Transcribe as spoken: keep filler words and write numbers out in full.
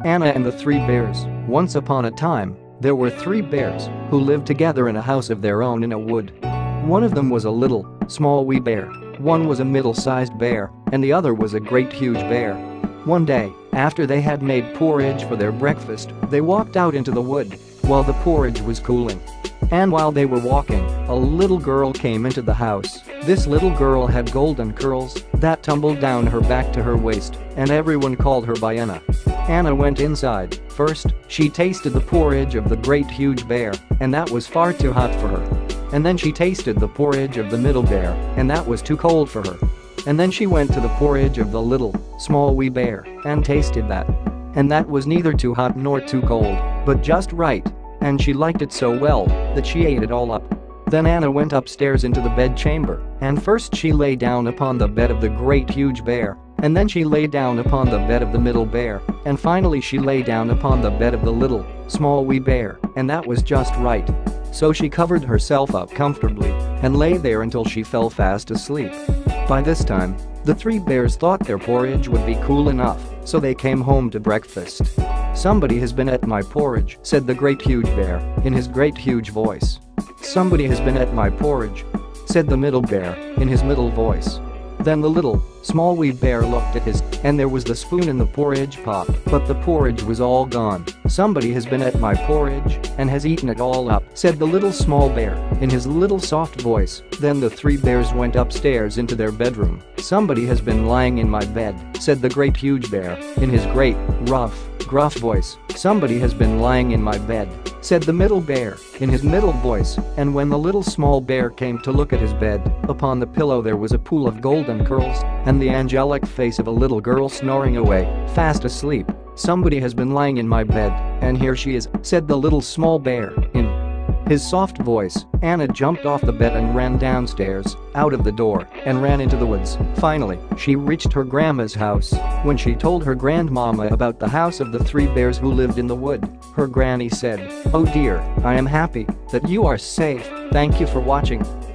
Anna and the Three Bears. Once upon a time, there were three bears who lived together in a house of their own in a wood. One of them was a little, small wee bear, one was a middle-sized bear, and the other was a great huge bear. One day, after they had made porridge for their breakfast, they walked out into the wood while the porridge was cooling. And while they were walking, a little girl came into the house. This little girl had golden curls that tumbled down her back to her waist, and everyone called her by Anna. Anna went inside. First, she tasted the porridge of the great huge bear, and that was far too hot for her. And then she tasted the porridge of the middle bear, and that was too cold for her. And then she went to the porridge of the little, small wee bear, and tasted that. And that was neither too hot nor too cold, but just right. And she liked it so well that she ate it all up. Then Anna went upstairs into the bedchamber, and first she lay down upon the bed of the great huge bear, and then she lay down upon the bed of the middle bear, and finally she lay down upon the bed of the little, small wee bear, and that was just right. So she covered herself up comfortably and lay there until she fell fast asleep. By this time, the three bears thought their porridge would be cool enough, so they came home to breakfast. "Somebody has been at my porridge," said the great huge bear in his great huge voice. "Somebody has been at my porridge," said the middle bear in his middle voice. Then the little, small wee bear looked at his, and there was the spoon in the porridge pot, but the porridge was all gone. "Somebody has been at my porridge and has eaten it all up," said the little small bear in his little soft voice. Then the three bears went upstairs into their bedroom. "Somebody has been lying in my bed," said the great huge bear in his great, rough, gruff voice. "Somebody has been lying in my bed," said the middle bear in his middle voice, and when the little small bear came to look at his bed, upon the pillow there was a pool of golden curls and the angelic face of a little girl snoring away, fast asleep. "Somebody has been lying in my bed, and here she is," said the little small bear in his soft voice. Anna jumped off the bed and ran downstairs, out of the door, and ran into the woods. Finally, she reached her grandma's house. When she told her grandmama about the house of the three bears who lived in the wood, her granny said, "Oh dear, I am happy that you are safe. Thank you for watching."